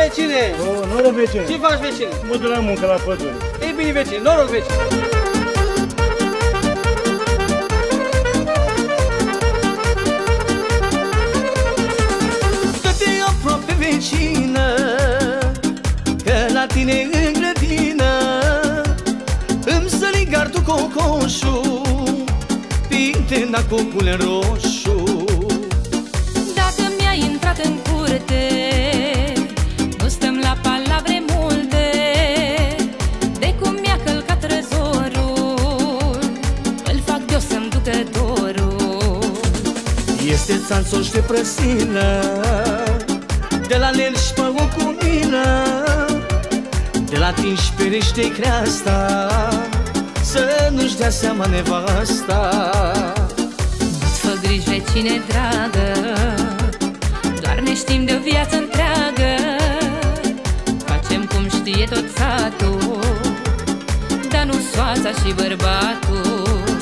vecine! Oh, noroc, vecine! Ce faci, vecine? Mă duc la muncă, la pădure. Ei bine, vecine, noroc, vecine! Dă-te aproape, vecină, că la tine în grădină îmi sări gardul cocoșul, pintena cu culen roșu. Dacă mi-ai intrat în curte, nu stăm la palavre multe. De cum mi-a călcat trezorul, îl fac de-o să-mi ducă dorul. Este țanțoș de prăsină, de la ler și pe o cumină, de la tinși perește creasta, să nu-și dea seama nevasta. Nu-ți fă griji, vecine dragă, doar ne știm de o viață întreagă. Facem cum știe tot satul, dar nu soața și bărbatul.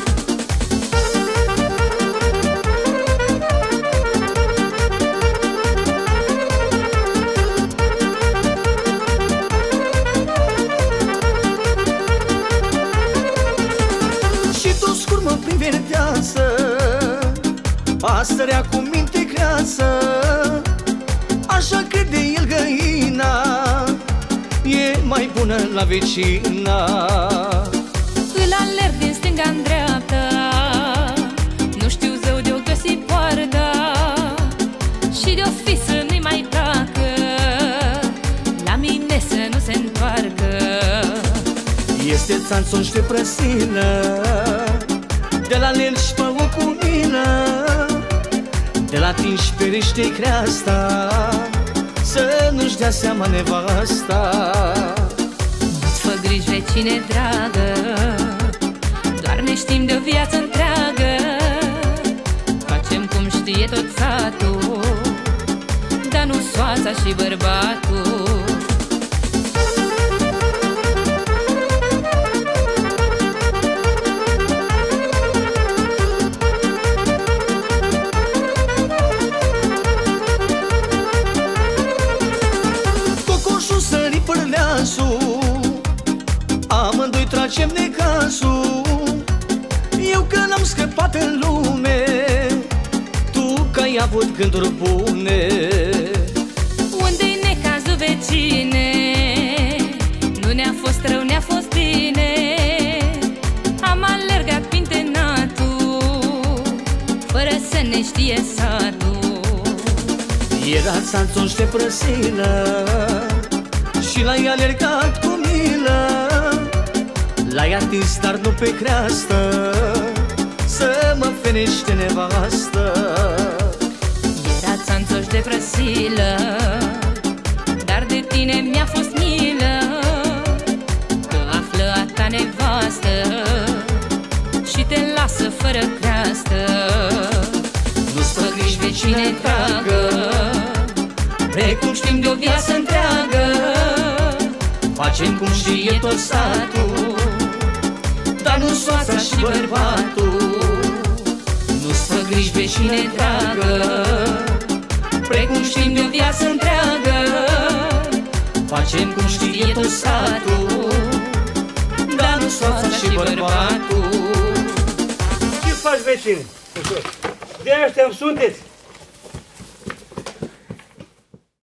Prin verdeață, pasărea cu minte creasă, așa crede el găina, e mai bună la vecina. Îl alerg din stânga-n dreapta, nu știu zău de-o găsi poarta, și de-o fi să nu-i mai tacă, la mine să nu se întoarcă. Este țanțoș de prăsină, de la ler și pe o cumină, de la tinși perește creasta, să nu-și dea seama nevasta. Nu-ți fă griji, vecine dragă, doar ne știm de o viață întreagă. Facem cum știe tot satul, dar nu soața și bărbatul. Amândoi tragem necazul, eu că n-am scăpat în lume, tu că ai avut gânduri bune. Unde-i necazul, vecine? Nu ne-a fost rău, ne-a fost bine. Am alergat pintenatul, fără să ne știe satul. Era țanțoș de prăsină și l-ai alergat cu milă, l-ai atins, dar nu pe creastă, să mă ferește nevastă. Era țanțoș de prăsilă, dar de tine mi-a fost milă, că află a ta nevastă și te lasă fără creastă. Nu-ți fă griji, vecine dragă, precum știm de o viață întreagă. Facem cum știe tot satul, dar nu soața și bărbatul. Nu-ți fă griji, vecine dragă, precum știm de o viață întreagă. Facem cum știe tot satul, dar nu soața și bărbatul. Ce faci, vecine? De ăștia sunteți?